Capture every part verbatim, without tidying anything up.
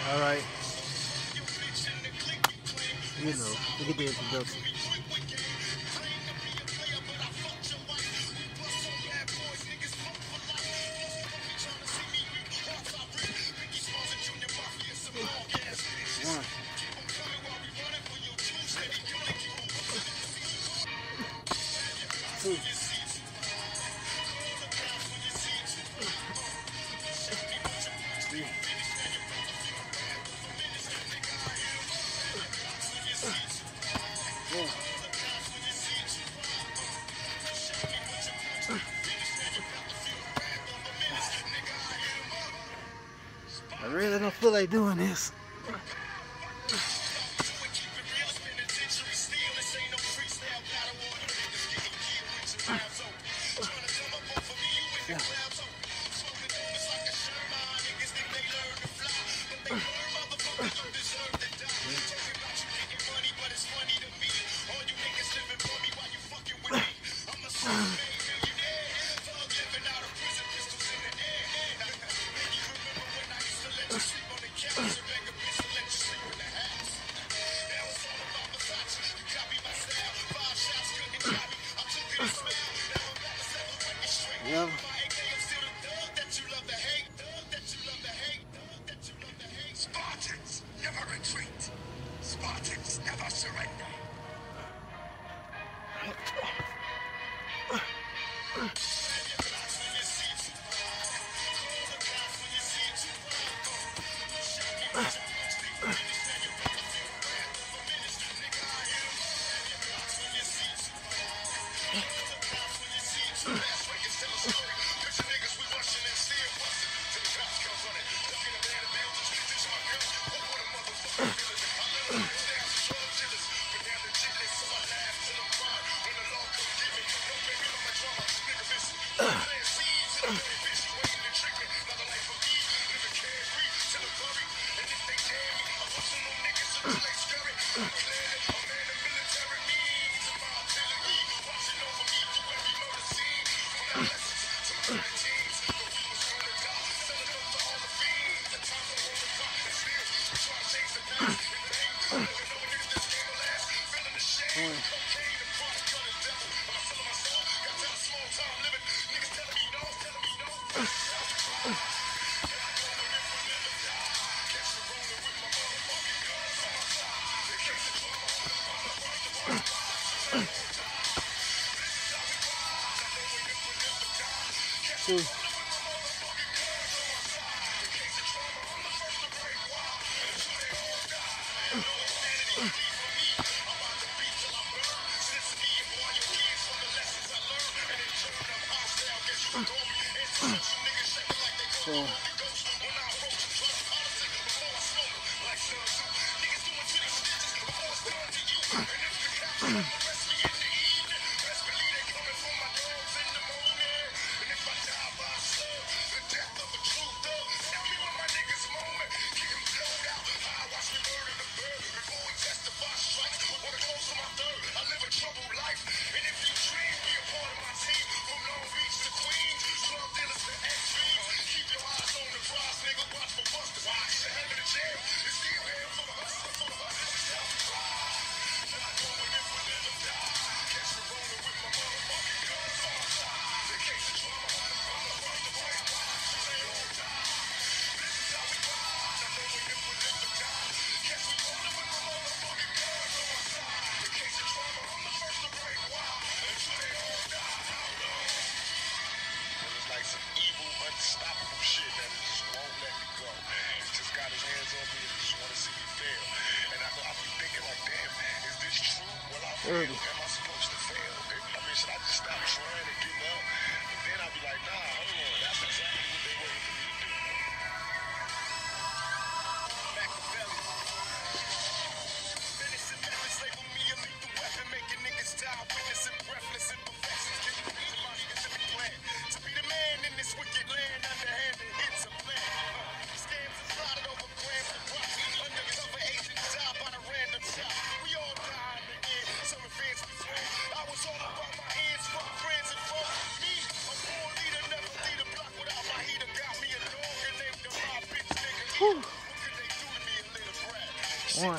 All right. You know, look at the introduction. One. Two. Three. Four. I really don't feel like doing this. Yeah. Yeah. Spartans never retreat. Spartans never surrender. Two. Four. thirty. Am I supposed to fail? I mean, should I just stop trying and give up? But then I'll be like, nah, hold on. That's exactly what they waiting for me to do. Machiavelli. Menacing methods label me a lethal weapon, making niggas die, witnessing breathless imperfections. Giving me somebody that's in the plan. To be the man in this wicked land, underhanded hits a plan. Uh, scams are plotted over grams of props. Undercover agents die by the random shot. We all die in the end. Some advance we swing. I was all about my ends, fuck friends and foes. Me, a born leader, never lead a block without my heater. Got me a dog and named him my bitch nigga. What could they do to One.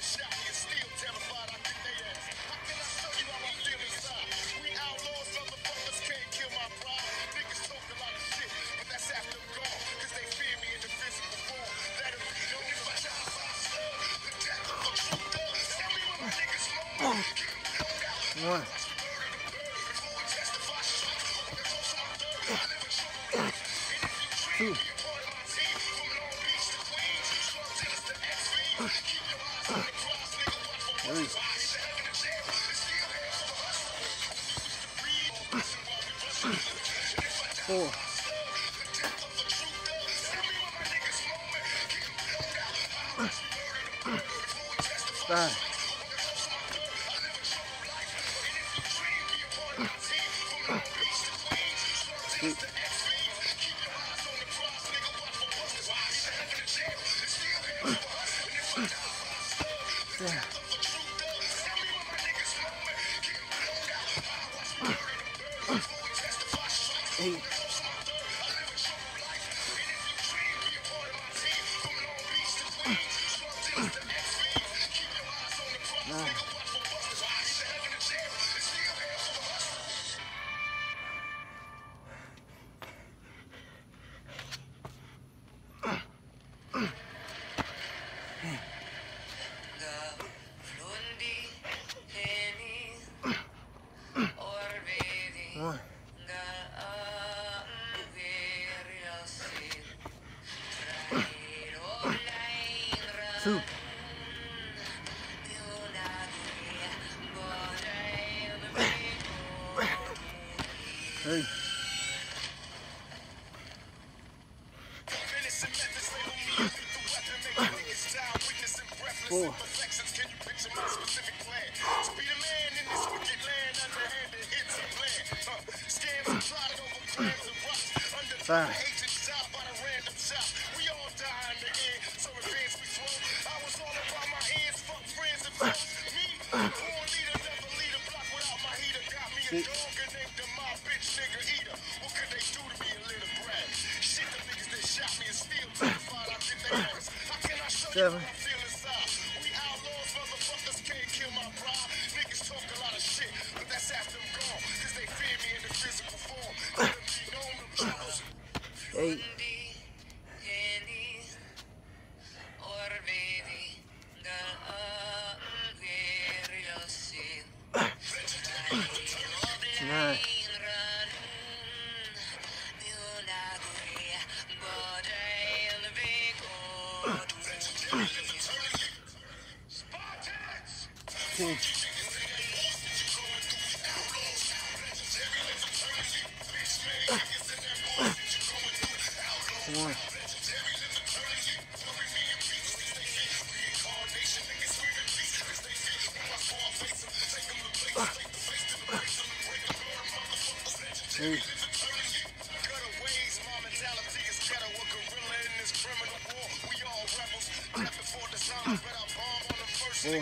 One. Two. Three. Four. Five. Six. Seven. Eight. Nine. One. Two. Three. Four. Five. Six. Seven. Eight. Nine. Ten. One. Two. Four.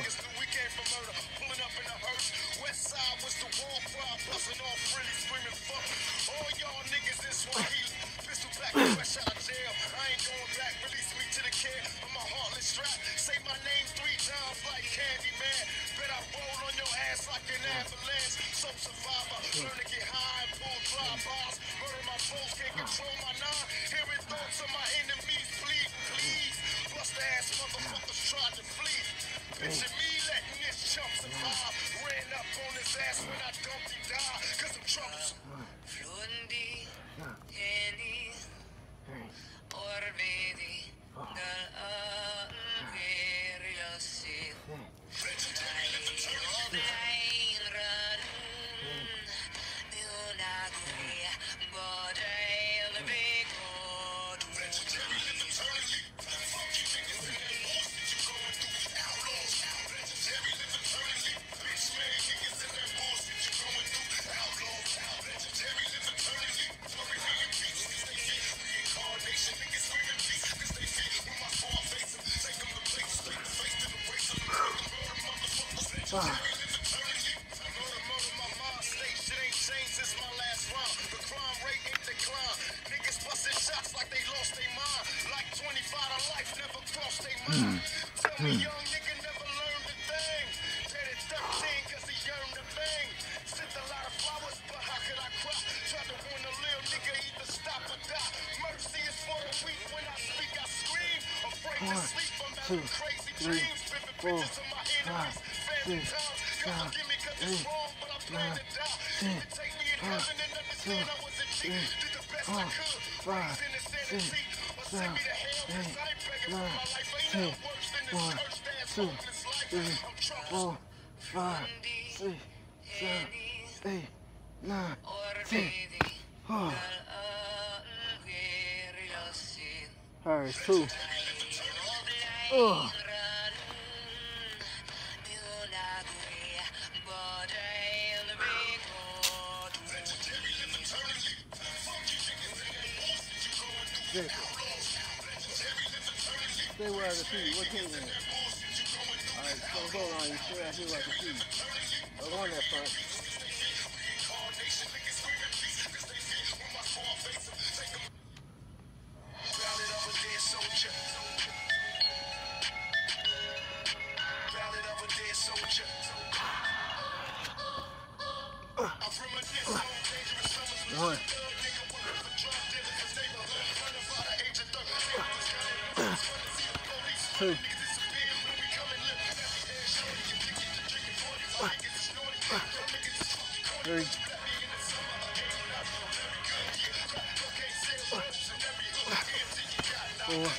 Picture me letting this chump survive. Ran up on his ass when I dumped he died. Cause I'm troublesome. Flundi, Henny, Orvedi, Galan, Veriasid, Oblain, Radun, Dunagui, Bodel, Vigod, Legendary live eternally. Funky niggas in that bullshit you going through. Outlaws, legendary live eternally. Bitch man niggas in that bullshit you going through. Outlaws, legendary live eternally. Worry me in peace, cause they feed. Reincarnation niggas screaming peace, cause they feed. With my small face, take them to place, straight to face to the race of the murder, motherfuckers. Legendary live eternally. Murder, murder, my mind state shit ain't changed since my last round. The crime rate ain't declined. Niggas busting shots like they lost their mind. Like twenty-five to life never crossed their mind. Tell me young niggas. One, two, three, four, five, six, seven, eight, nine, ten. One, two, three, four, five, six, seven, eight, nine, ten. One, two, three, four, five, six, seven, eight, nine, ten. Oh. Alright, two. Oh. Six. Stay where I can see. What team is it? Alright, so hold on. You stay out here where I can see. I'll go on that front. One. Two. Three. Four.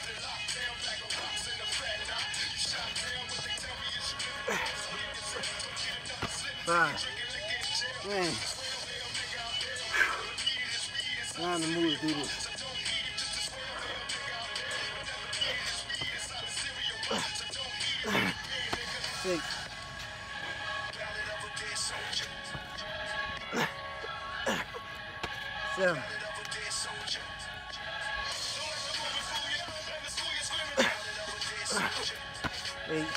Five. Man. Time to move to do this. Six. Seven. Eight.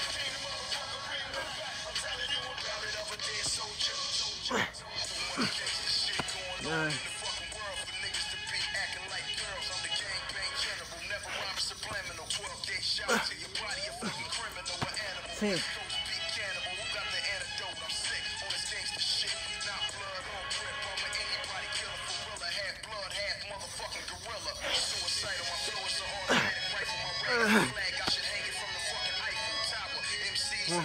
Nine. Ten. One.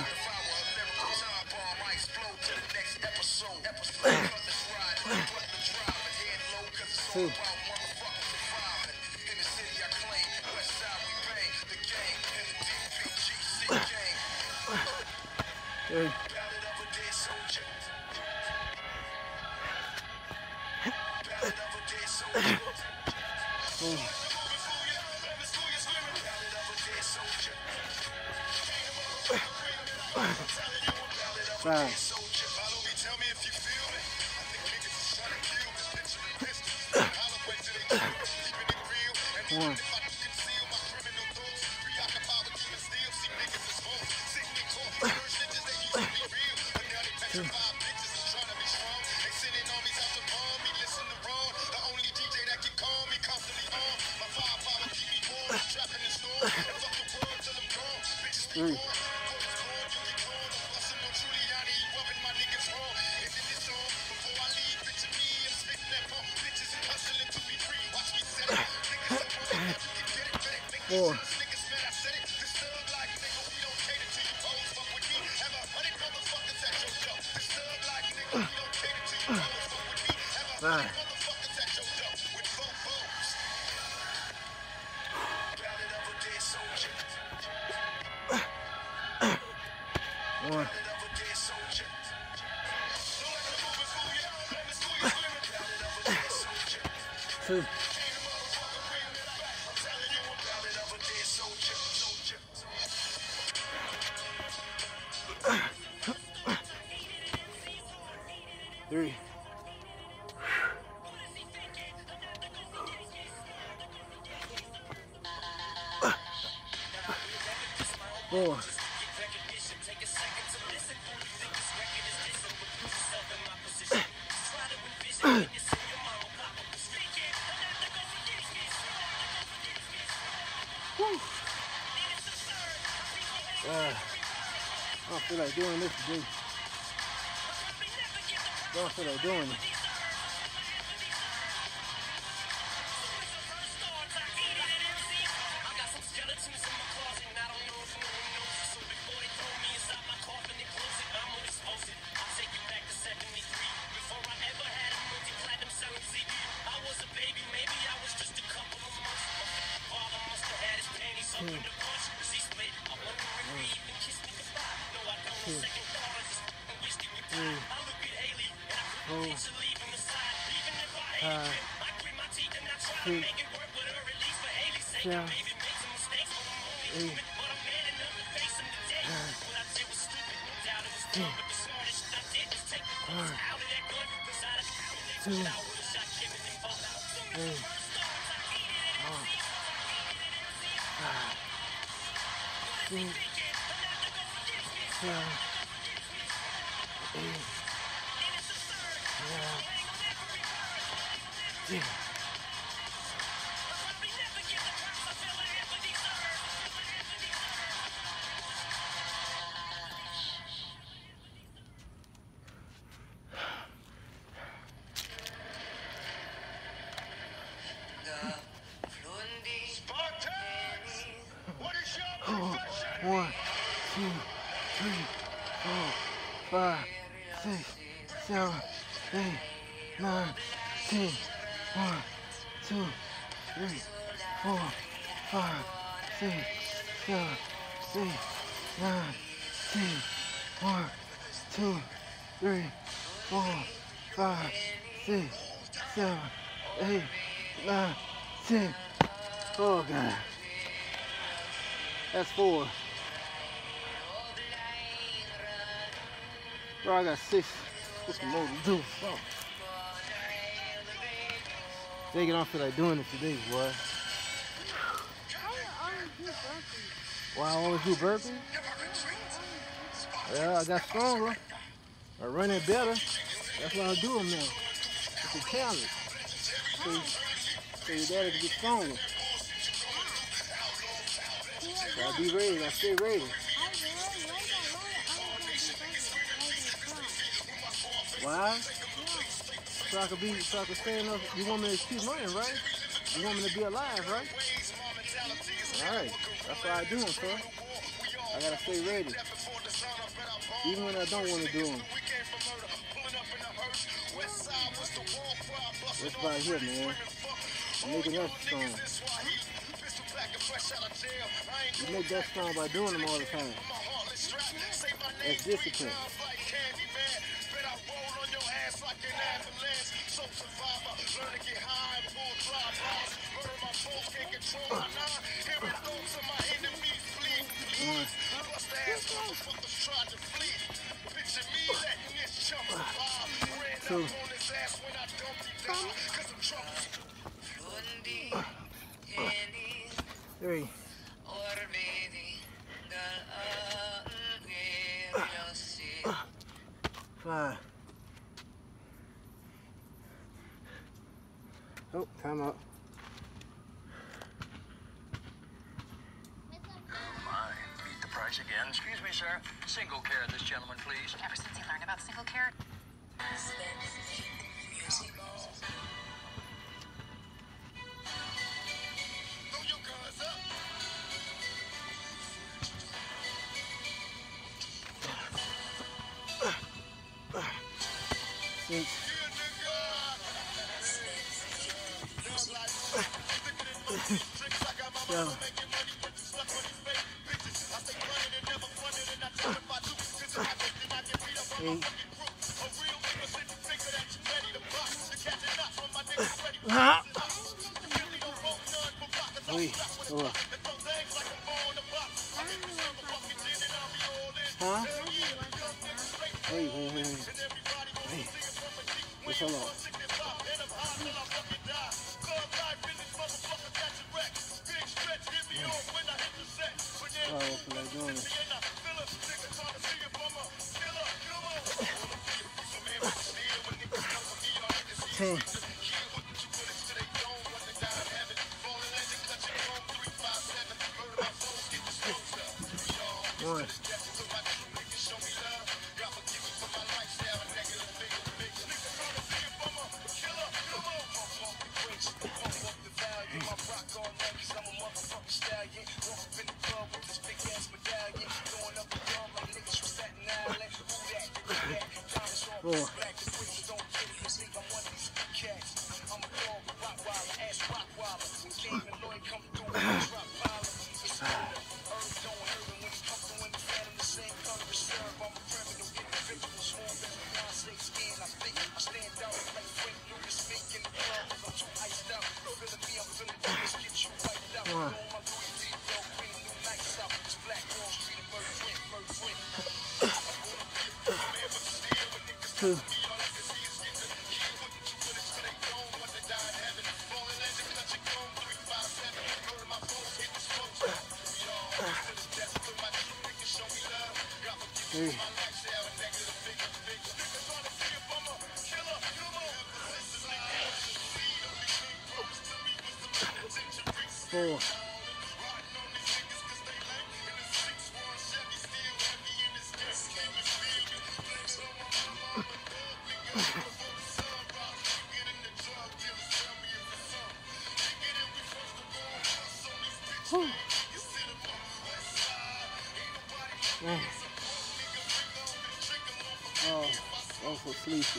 Two. Three. Four. Five. One. Two. Three. Four. Five. One. Two. Three. Four. Uh, I don't feel like doing this today. I don't feel like doing it. two, two, three, four, five, six, seven, eight, nine, ten, one, two, three, four, five, six, seven, eight, nine, ten. One, two, three, four, five, six, seven, eight, nine, ten. One, two, three, four, five, six, seven, eight, nine, ten. One, two, three, four, five, six, seven, eight, nine, ten. Oh God. That's four. Bro, I got six. What's some more to do? Oh. They don't feel like doing it today, boy. Why I always do burpees? Well, I got stronger. I run it better. That's why I do them now. It's a challenge. So, so your daddy can get stronger. So I be ready. I stay ready. Why? So I could be, so I could stay enough. You want me to keep running, right? You want me to be alive, right? All right. That's why I do them, sir. I gotta stay ready, even when I don't want to do them. That's right here, man. I'm making us strong. You make that strong by doing them all the time. That's discipline. One, two, three, five. Oh, time out. Again. Excuse me, sir. Single care, this gentleman, please. Ever since he learned about single care. Six. Seven. Eight. Ah. Three. Four. Huh? Wait, wait, wait, wait. Wait. Wait, hold on. Oh, I feel like doing it. Ten. One. Four. Five. two. Three. Four. Whew. Man. Oh, I'm so sleepy.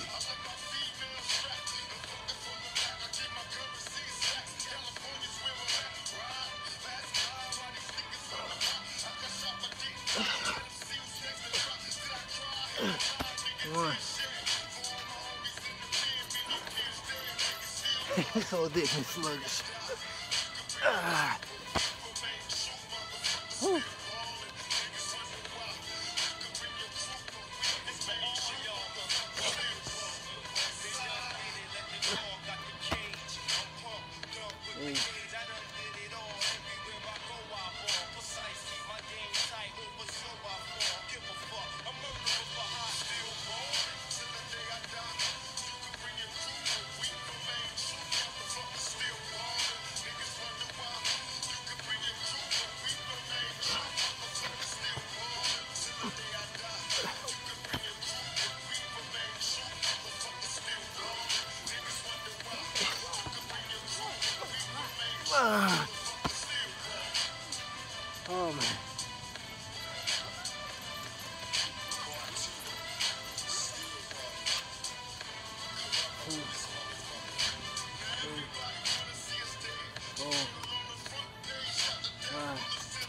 One. This whole dick is sluggish. Ah. Whew. Hey. Ah. Oh man. Two, three, four, five.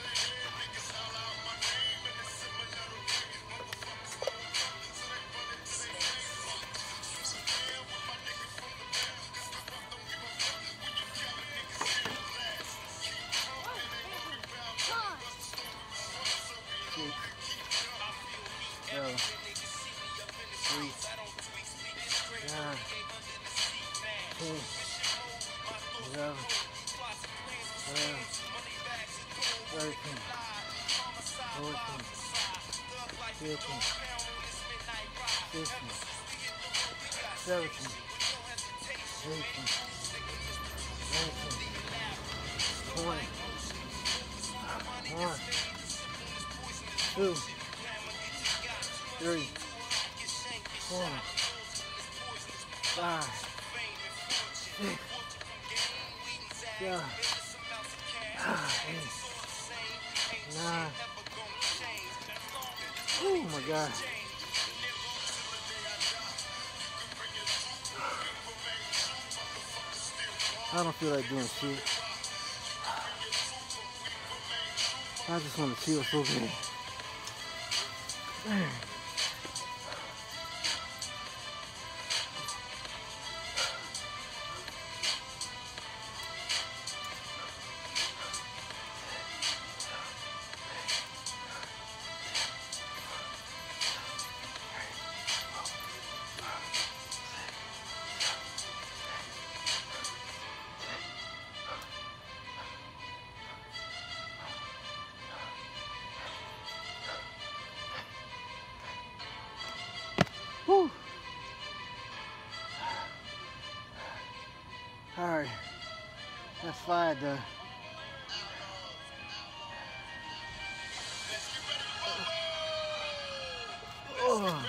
Seven, eight, nine, ten, eleven, twelve, thirteen, fourteen, fifteen, sixteen, seventeen, eighteen, nineteen, twenty, one, two, three, four, five, six, seven, eight, nine. Oh my God. I don't feel like doing shit. I just want to chill so bad. Man. Whew. All right, that's five done. Oh.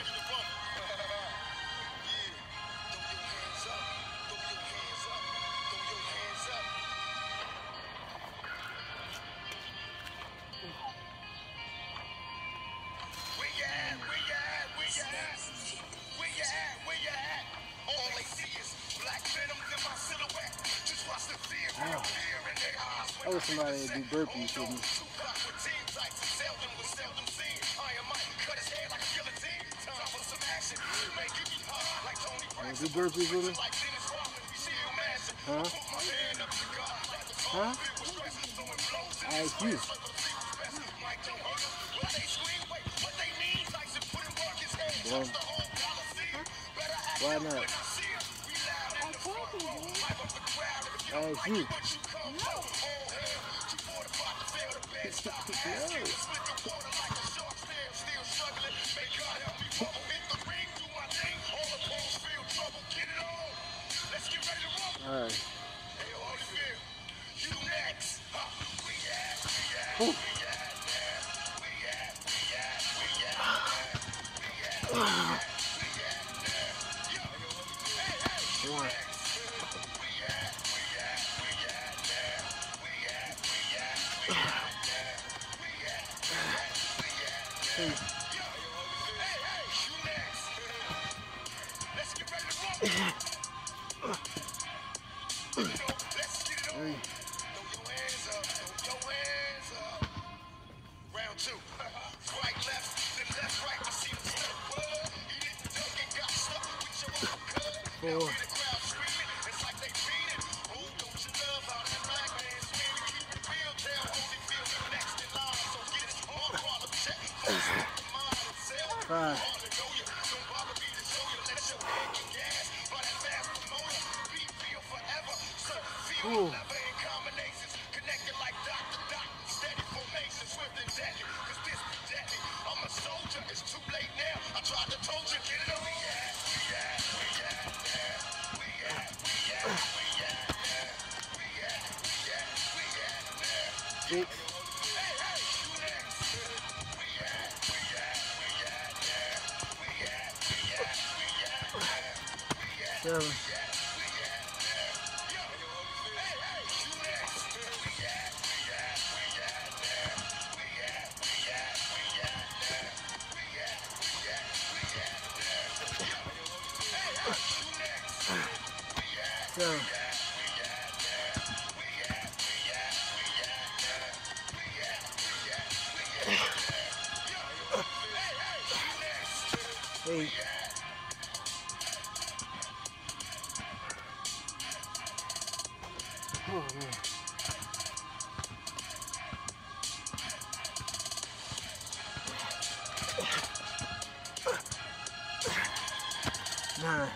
I wish somebody would do burpees with me. Wanna do burpees with me? Huh? Huh? I asked you. Well, Why not? I told you, dude. I asked you. No. All right. Ooh. One. Two. Three. Round two. Right, left, then left, right. I see the stuff. He didn't duck and got stuck with your own cut. Now Four. hear the crowd screaming. It's like they beat it. Oh, don't you love how that black man screaming? Keep it real. Tell only feel the next in line. So get it on problem check. The mind itself. Five. Hard to know you. Don't bother me to show you. Let your head get gas. By that fast promoter. Be feel forever. So feel Ooh. never in combinations. Connected like Doctor Doc. Steady formation. Swift and deadly. Cause this be deadly. I'm a soldier. It's too late now. I tried to told you. Get it on. We at, we at, we at, there. We at, we at, we at, there. We at, we at, we at, there. Six. Hey, hey, you next. We at, we at, we at, there. We at, we at, we at, there. We at, Seven. we at, we at, there. Yo, hey, hey, you next. We at, we at, we at, there. We at, we at, we at, there. We at, we at, we at, there. Yo, hey, hey, you next. We at, Seven. we at, we at, there. We at, we at, we at, there. We at, we at, we at, there. Yo, hey, hey, you next. Eight. Oh, man. Nine.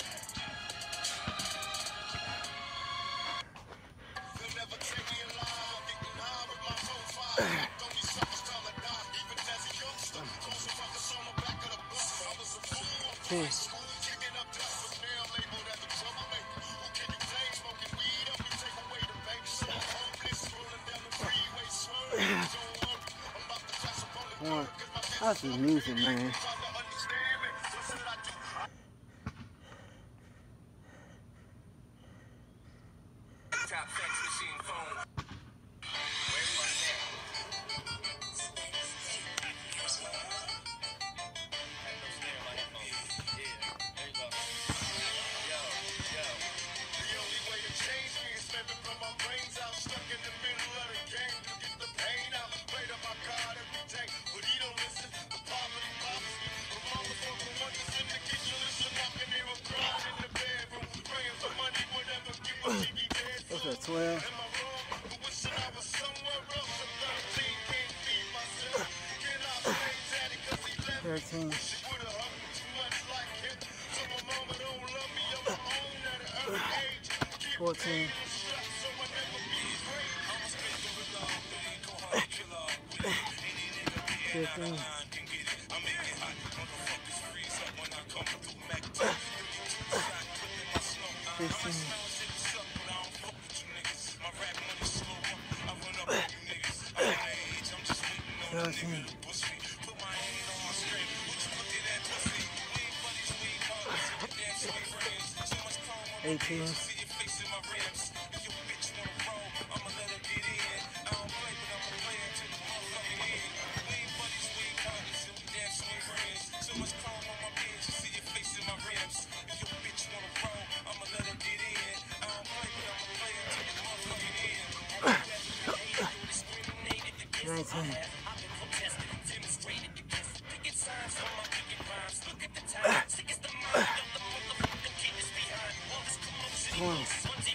They'll never take me alive. Getting high with my profile. Only suckers come and die. Even as a youngster, close up ruckus on the back of the bus. I was a fool. Ten. School kicking up dust, but now labeled as a troublemaker. Who can you blame? Smoking weed up, you take away the bank. So I'm homeless, rolling down the freeway, swerving. Don't worry, I'm about to pass up on the One. curb, 'cause my That's the music, man. trying to understand me. What should I do? Top sex machine phone. Where's my neck? The only way to change me is living from my brains out, stuck in the middle of the game to get the pain out. Pray to my God every day, but he don't listen. The poverty bothers me. My mama's working wonders in the kitchen, listen, I can hear her crying in the bedroom, praying for money, whatever, give her T V dead. What's that, twelve? Am I wrong? But wishing I was somewhere else. I'm thirteen, can't feed myself. Can I blame daddy 'cause he left me? Thirteen. She would've hugged me too much like him. So my mama don't love me on my own at an early age. Keep Fourteen. paying them straps so I never be great. I'm a straight gorilla, really go hard killer. Fifteen. I make it hot, motherfuckers freeze up when I come through Mac two. Fifteen. Seventeen. Eighteen. Nineteen. Twenty.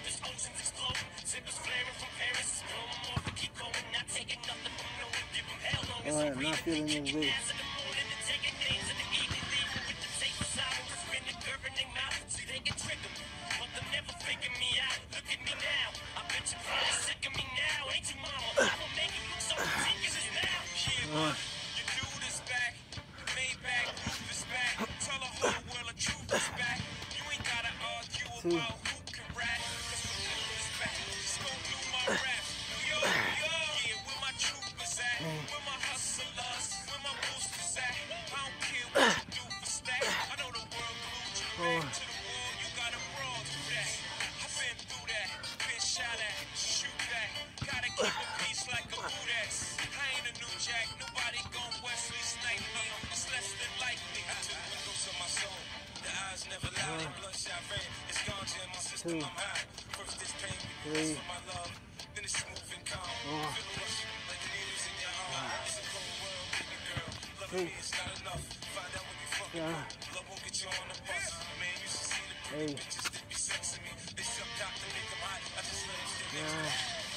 Alright, I'm not feeling this big. One. You do this back, made back, this back. Tell the whole world the truth is back. You ain't gotta argue Two. about who can rap. Cause the truth is back. Just go through my rap. Yo, yo, yeah, where my truth is at. Where my hustlers, where my boosters at. I don't care what you do for stack. I know the world glued you back to the wall. You gotta brawl through that. I've been through that. Been shot at, shoot back. Gotta keep a peace like a Budex. I ain't a new jack. Nobody gon' Wesley snipe me. It's less than likely. I took windows of my soul. The eyes never lie. Bloodshot red. It's ganja in my system. I'm high. First this pain. Three. For my love. Then it's smooth and calm. Feel the rush like the needles in your arm. It's a cold world, baby girl. Loving me is not enough. Find out when you fucking love won't get you on the bus. Man, you should see the pretty bitches that be sexing me. They suck out to make them hot. I just let them stay next to me.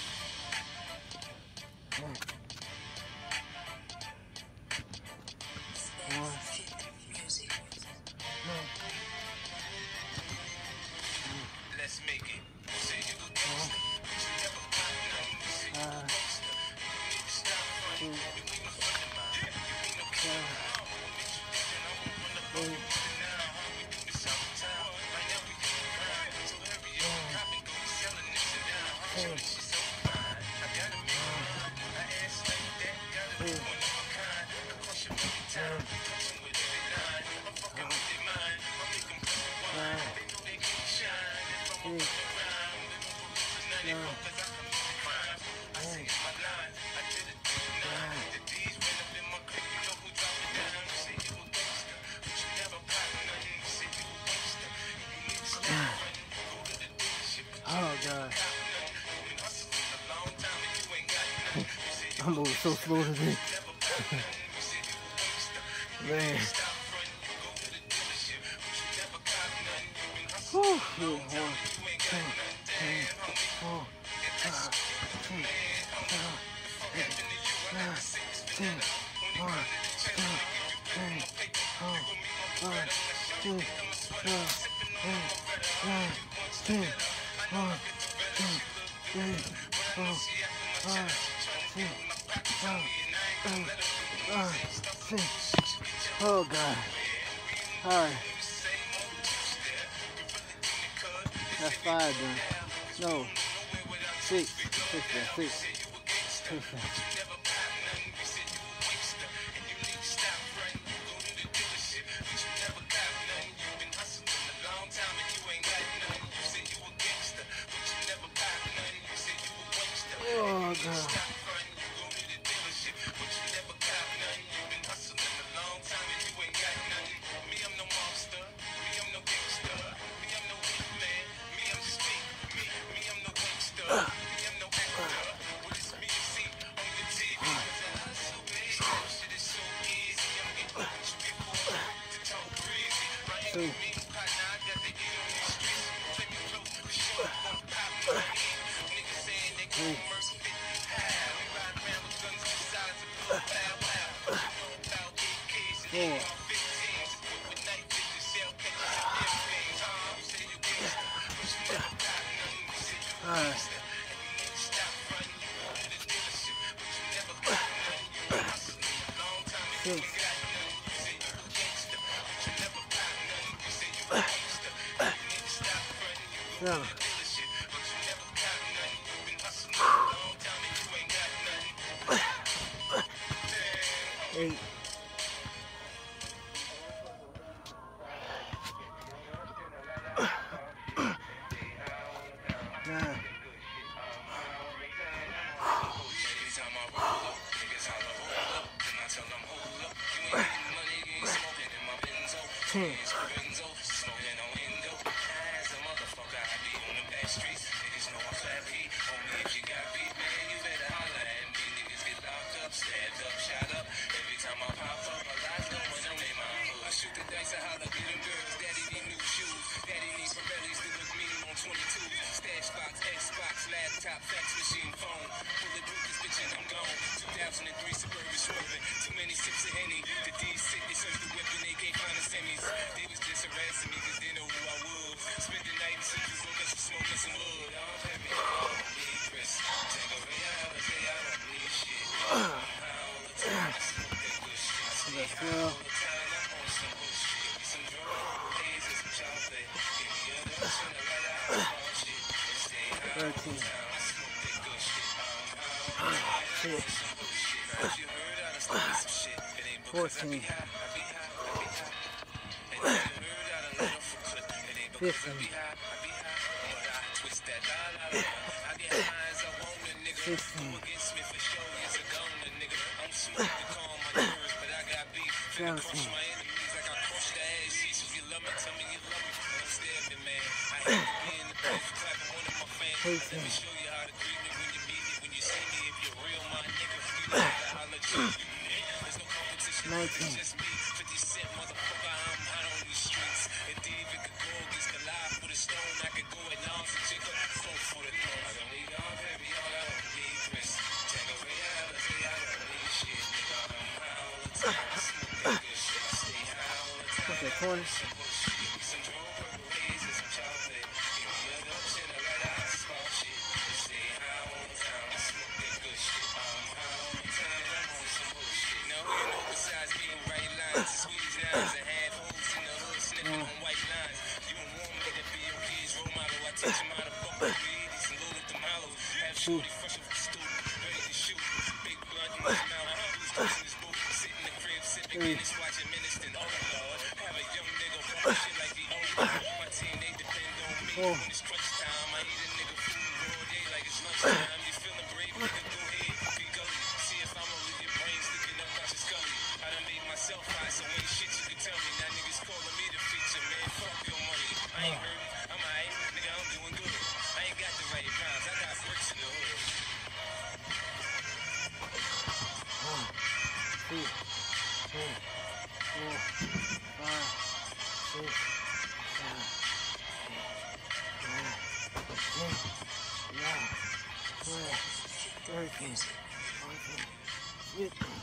Let's make it. Say you a gangster, but you never got nothing. You say you a gangster. You need to stop running. You ain't no friend of mine. You ain't no killer. I don't want to make you thinking I won't run up on you. Now, homie, we do this all the time. Right now we get the grind. So hurry up, cop and go selling this shit down. Shorty, she's so fine. I gotta make it mine. I ass like that. Gotta be one of a kind. I crush them every time. Touching with every line. I'm fucking with their mind. I make them put the wine. They know they can't shine. If I'm up around, they won't believe none. They fuck cause I commit the crime. I say it's my line. I did it through the nine. The D's went up in my crib. You know who dropped it down. You say you a gangster, but you never pop nothing. You say you a gangster. You need to stop running. Go to the dealership, but you Oh God. got nothing. You been hustling a long time and you ain't got nothing. You say you I'm moving so slow today. never pop nothing. You say you a gangster. Man. Stop running. You go to the dealership, but you never got nothing. You been hustling Whew. a long time and you ain't got nothing. Damn, homie. Oh. And that's you, man, homie. The fuck happened to you? I got to say it's banana. When it come to the chest, nigga, you better on paper. You gon' meet my Beretta. Unless you think I'm a sweater. Sippin' on my Beretta. I argue once together. I know I get the better. She look good. But I know she after my cheddar. She tryna get in my pockets on me. And I ain't gon' let her do it. You say stuff for bullshit. You get your Oh God. All right. same old juice there. You really think it could? That's five then. No. Six. Six there. Six. Six there. Oh God. Two. Three. Four. Five. Six. Seven. Eight. Nine. Ten. Laptop, fax machine, phone. Bulletproof this bitch and I'm gone. two thousand three Suburban swerving. Too many sips of Henny. The D's sick, they searched the whip and they can't find the semis. They was just harassing me cause they know who I was. Spend the night in Central Book and some smoke and some wood. I'm happy, I'm be Chris. Take a ray out and say I don't need shit. All the time. twelve. thirteen. fourteen. fifteen. sixteen. seventeen. eighteen. nineteen. What's that, twenty? Two. Three. Four. Two, three, four, five, six, seven, eight, nine, ten, eleven, twelve, thirteen, fourteen, fifteen.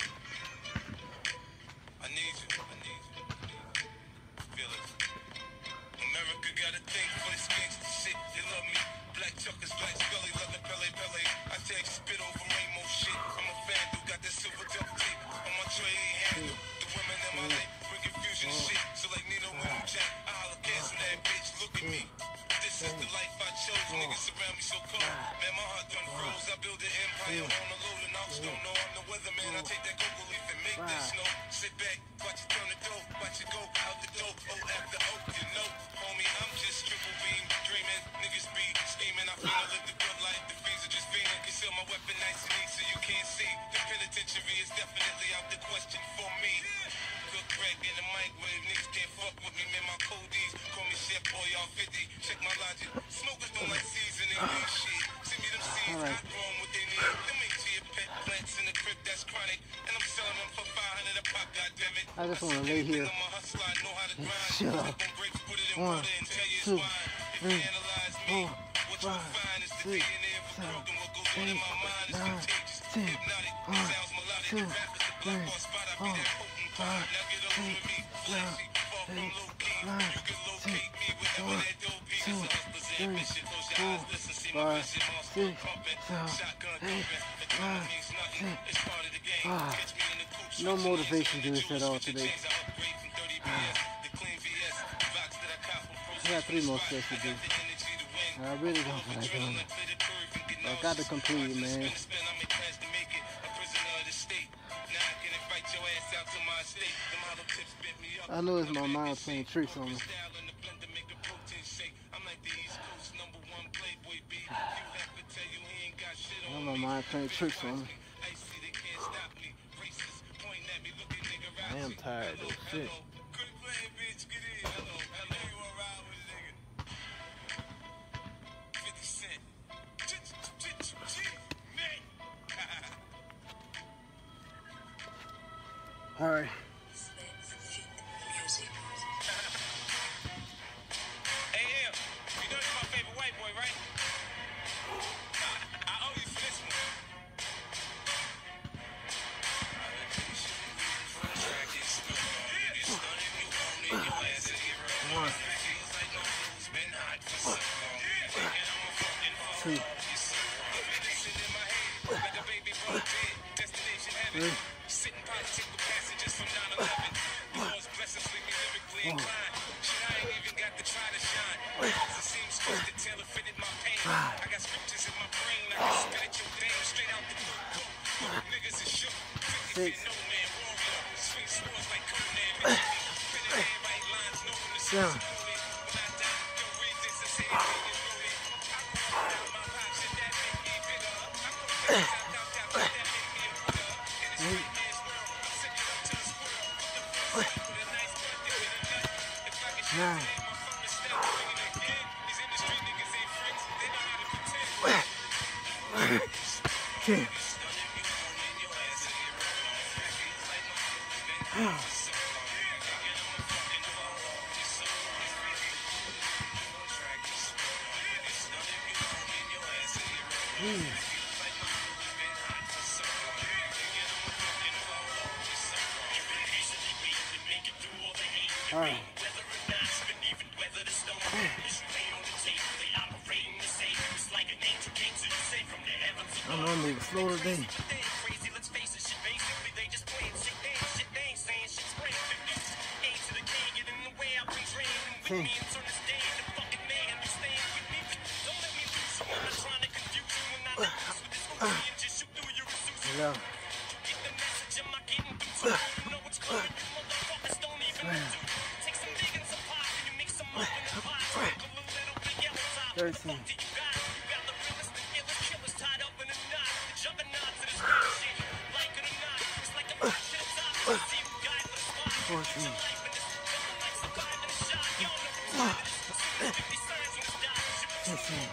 I need you, I need you. Feel it. America got a thing for this gangsta shit. They love me. Black chuckers, black scully, leather pele pele. I take spit over rainbow shit. I'm a fan who got that silver duct tape on my tray handle. The women in my life bring confusion shit. So like Nino when I'm jack, I holler cancel that bitch. Look at me. This is the life I chose. Niggas around me so cold. Man, my heart done froze. I build an empire on the load and I'm still know I'm the weatherman. I take that cocoa leaf and make that snow. Sit back, watch it turn the dope, watch it go out the dope. Oh, after oh, you know, homie, I'm just triple beam dreaming. Niggas be scheming. I feel I live the good life. The fiends are just fiending. Conceal my weapon nice and neat so you can't see. The penitentiary is definitely out the question for me. Good crack in the microwave. Niggas can't fuck with me, man. My codies call me Chef Boy, y'all fifty. Check my logic. Smokers don't like seasoning. New shit. Send me them seeds. I grow them what they need. Them ain't your pet plants in the crib that's chronic. And I'm selling them for five hundred a pop, goddammit. I just want to lay here. Shut up. One, two, three, four, five, six, seven, eight, nine, ten. One, two, three, four, five, six, seven, eight, nine, ten. One, two, three, four, five, six, seven, eight, nine, ten. Ah, no motivation to this at all today. I got three more steps to do. I really don't feel like doing it. I got to complete it, man. I know it's my mind playing tricks on me. I know my mind playing tricks on me. I am tired of this shit. All right. Hey, Em, you know you're my favorite white boy, right? I, I owe you for this one. One, two, three, physically inclined. Shit, I ain't even got to try to shine. It seems twisted, tailor fitted my pain. I got scriptures in my brain. I can spit at your dame straight out the book. Niggas is shook. fifty feet no man, warrior. Swing swords like Conan. Spitting hand right lines, no one to see. When I die, don't read this and say anything you wrote it. I call out my pop shit that make me bitter. I call it top, top, top, that make me a winner. In this white man's world, I'm sitting up to the squirrel. The first with a nice birthday with a nut. If I can shoot today, my phone is steady ringing again. These industry niggas ain't friends, they know how to pretend. Okay. All right. I know I'm moving slow today. Okay. Yeah. Thirteen. Fourteen. Fifteen.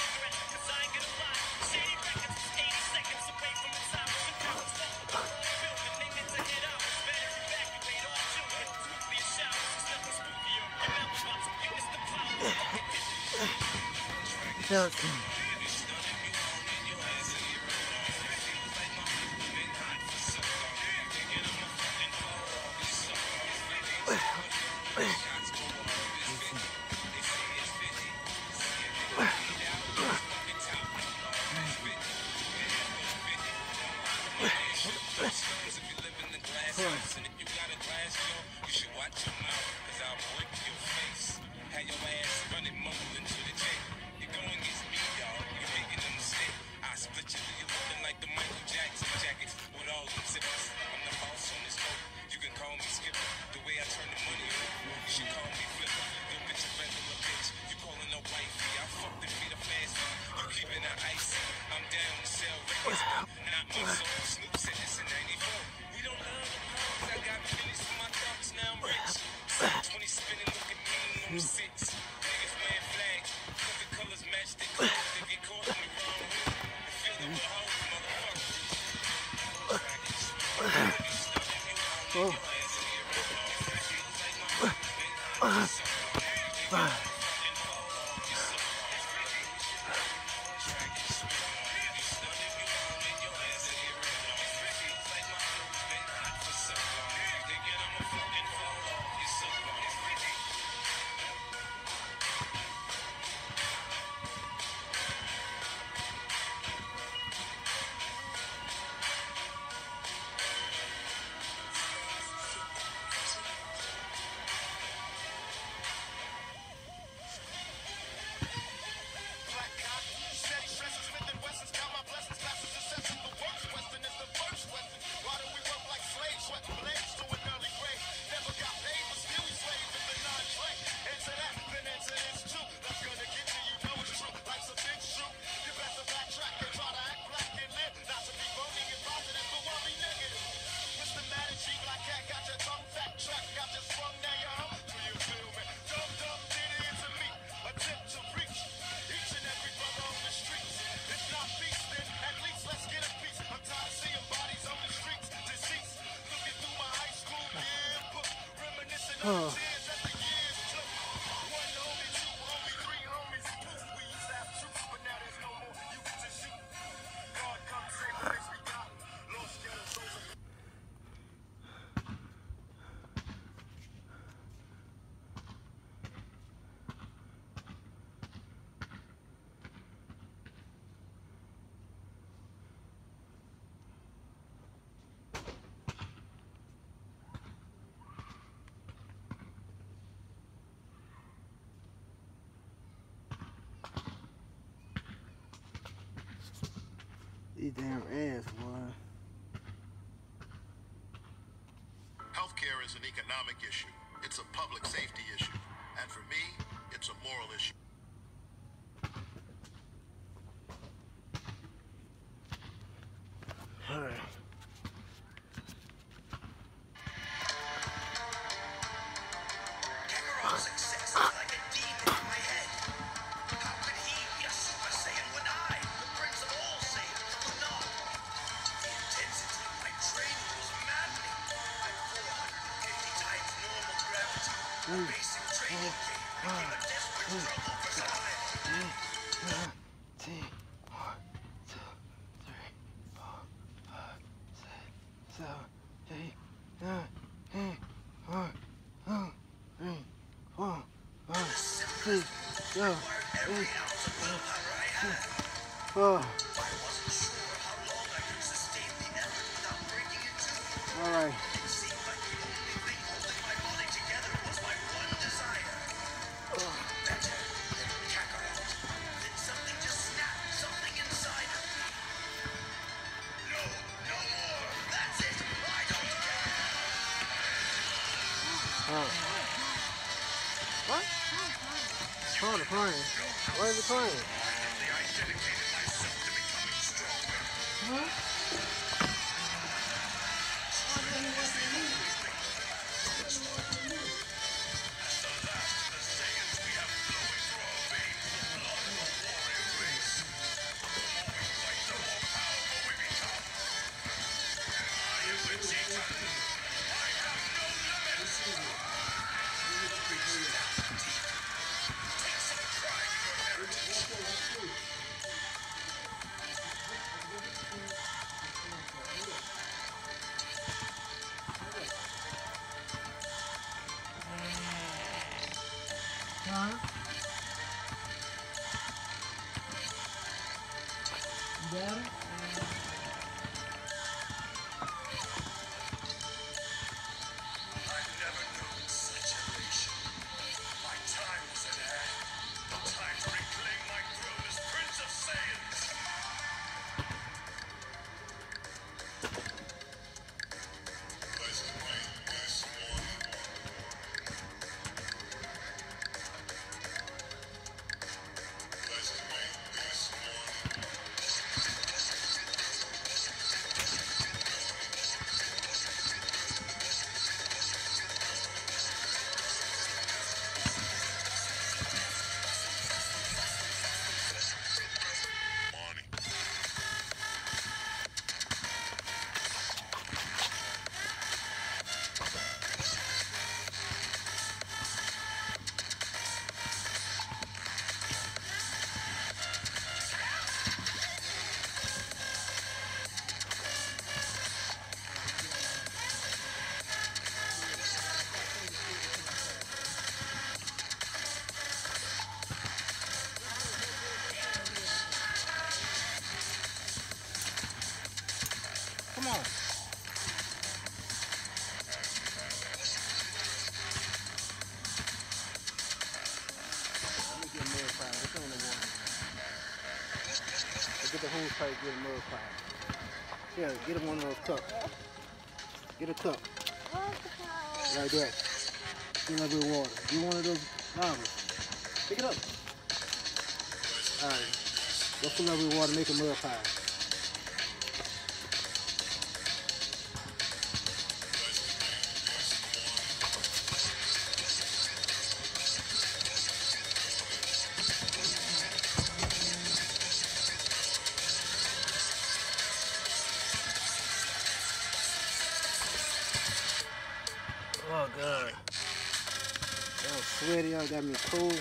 Seventeen. Oh. Oh. These damn ass, boy. Healthcare is an economic issue. It's a public safety issue. And for me, it's a moral issue. All right. Success is like a demon in my head. How could he be a Super Saiyan when I, the prince of all Saiyans, could not? The intensity of my training was maddening. At four hundred fifty times normal gravity, the basic training came became a desperate struggle for survival. Ten, one, two, three, four, five, six, seven, eight, nine, ten, one, two, three, four, five, six, seven, eight, nine, oh. I wasn't sure how long I could sustain the effort without breaking it too. All right. It seemed like the only thing holding my body together was my one desire. Better than Kakarot. Then something just snapped, something inside of me. No, no more. That's it. I don't care. Huh. What? Hold the plane. Why is it playing? Finally, I dedicated myself to becoming stronger. Huh? As the last of the Saiyans, we have flowing through our veins the blood of a warrior race. The more we fight, the more powerful we become. I am Vegeta. I have no limits. Reach down deep. Take some pride in your heritage. Huh? Better? I've never known such elation. My time was at hand. Time to reclaim my throne as Prince of Saiyans. Let's make this one. Let's make this one. Money. Come on. Let me get a mud pie. What's on the water? Let's get the hose pipe, get a mud pie. Yeah, get him one of those cups. Get a cup. Right there. Get a little bit of water. Get one of those lavas. Pick it up. Alright. Go fill up with water, make a mud pie. Oh god. That was sweaty, y'all got me cold.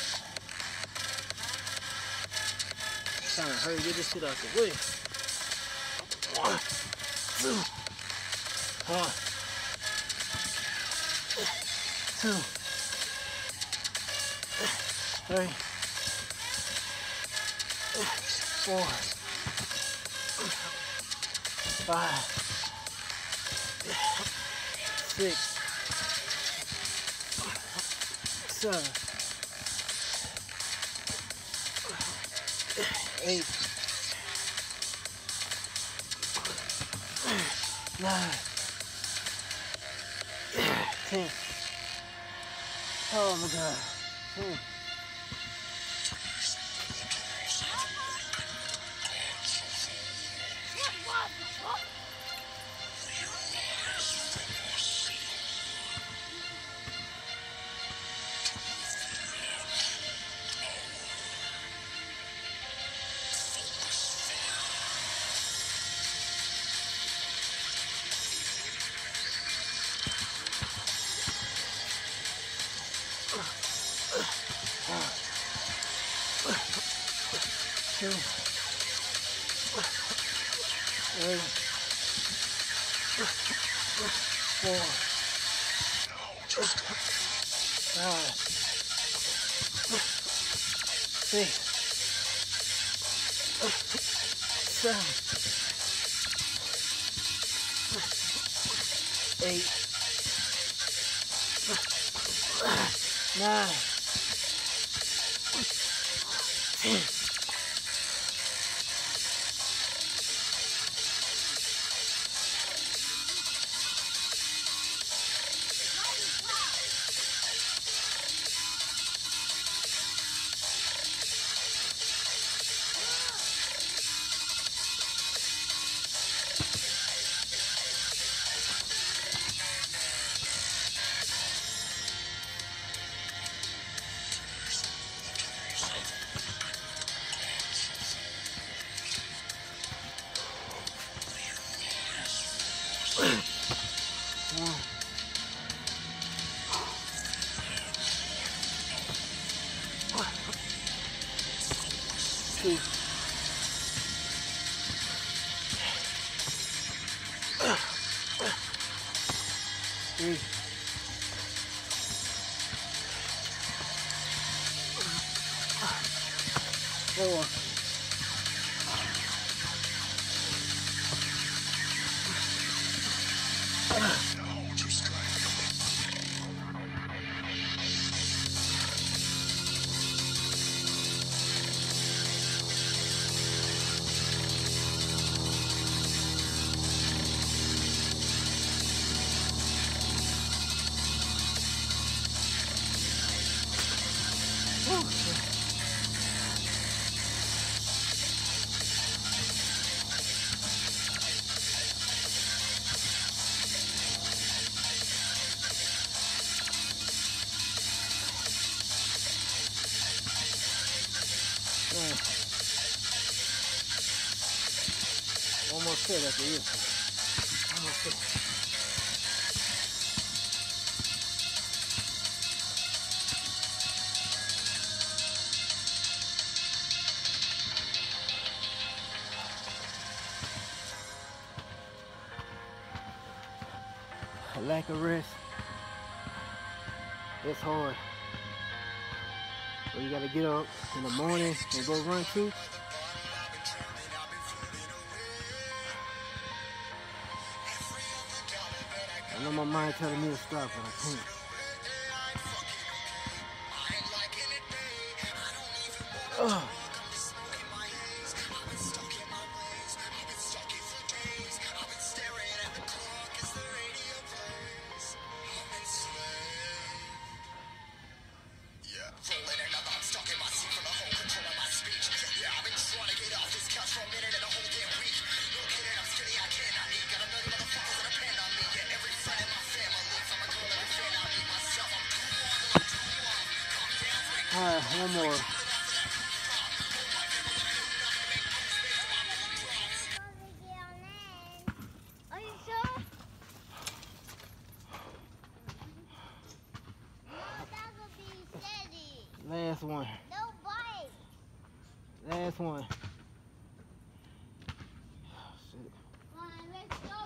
Trying to hurry, get this shit out the way. One, two, one, two, three, four, five, six, seven, eight, nine, ten. Oh my God. ten. Two, three, four, five, six, seven, eight, nine, ten. One, two, three, four, one more set after this. One more set. A lack of rest, it's hard. So you gotta get up in the morning and go run too. I know my mind telling me to stop, but I can't. Ugh. All right, one more. Are you sure? No, that will be steady. Last one. No bite. Last one. Come on, let's go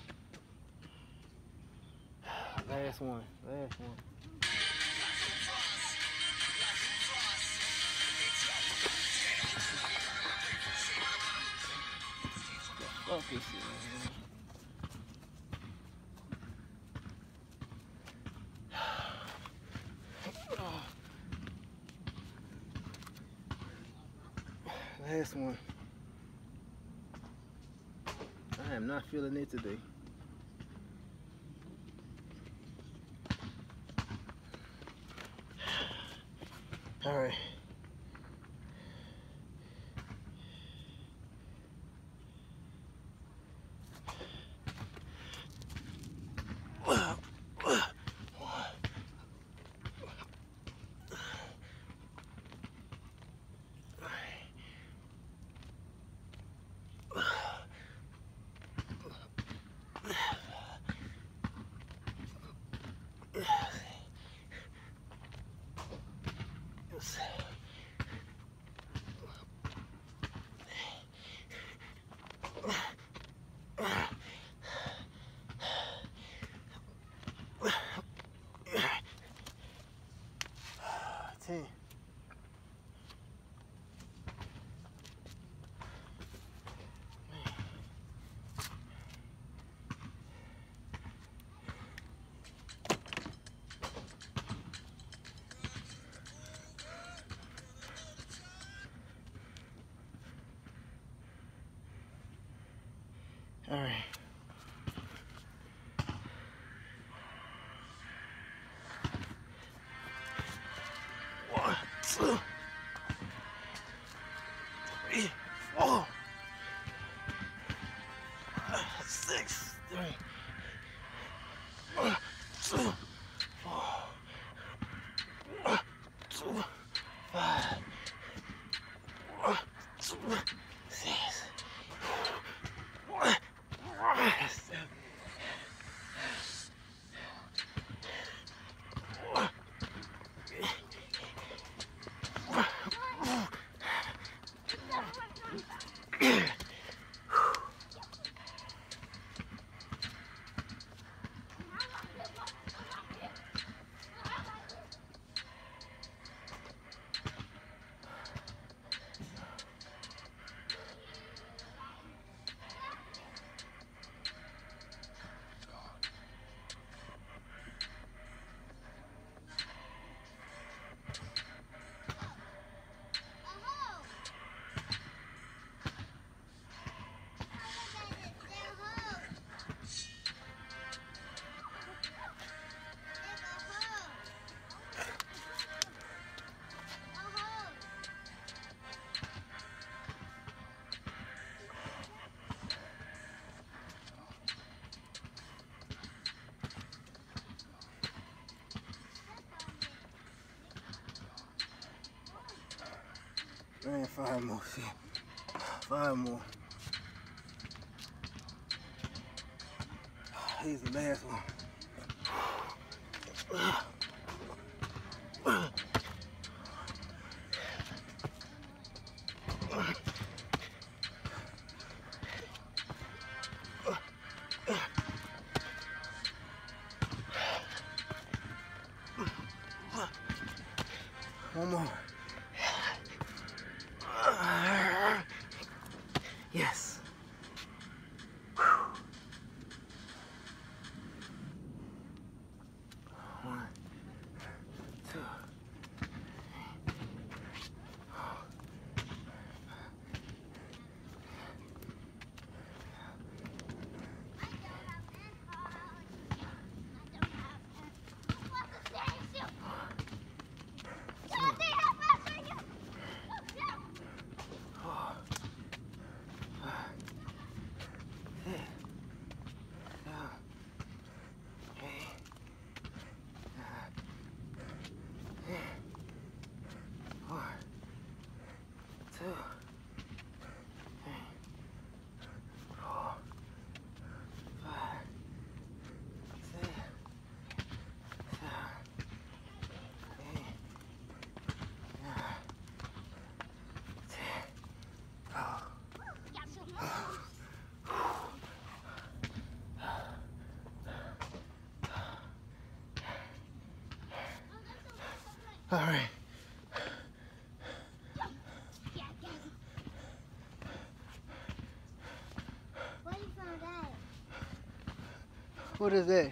then. Last one. Last one. Fuck this shit, man. Last one. I am not feeling it today. All right. Ten. All right. One, two, three, four, five, six, three, one, two, four, one, two, five, one, two, six, one, seven. Man, five more, shit. Five more. Here's the last one. One more. Yes. One, two, all right. What do you find out? What is that?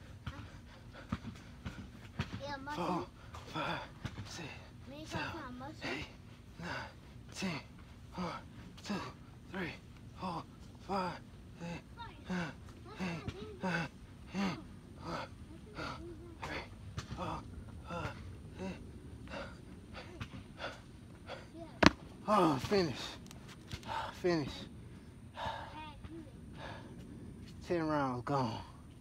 Yeah, muscle. Four, five, six, Me seven, find muscle. eight, nine, ten. One, two, three, four, five, six, seven, eight, nine, ten. One, two, three, four, five, six, seven, Oh, finish. Finish. Ten rounds gone.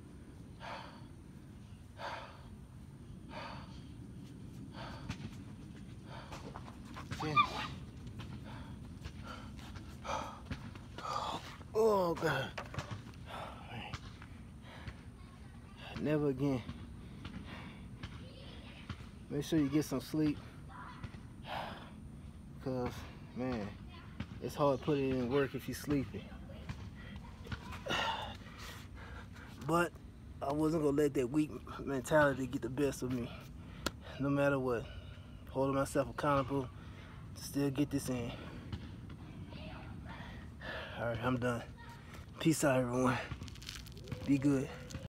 Finish. Oh, God. Never again. Make sure you get some sleep. Because, man, it's hard putting in work if you're sleeping. But I wasn't going to let that weak mentality get the best of me. No matter what. Holding myself accountable to still get this in. Alright, I'm done. Peace out, everyone. Be good.